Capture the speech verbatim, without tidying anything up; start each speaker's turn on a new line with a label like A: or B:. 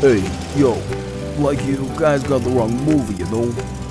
A: Hey, yo, like you guys got the wrong movie, you know?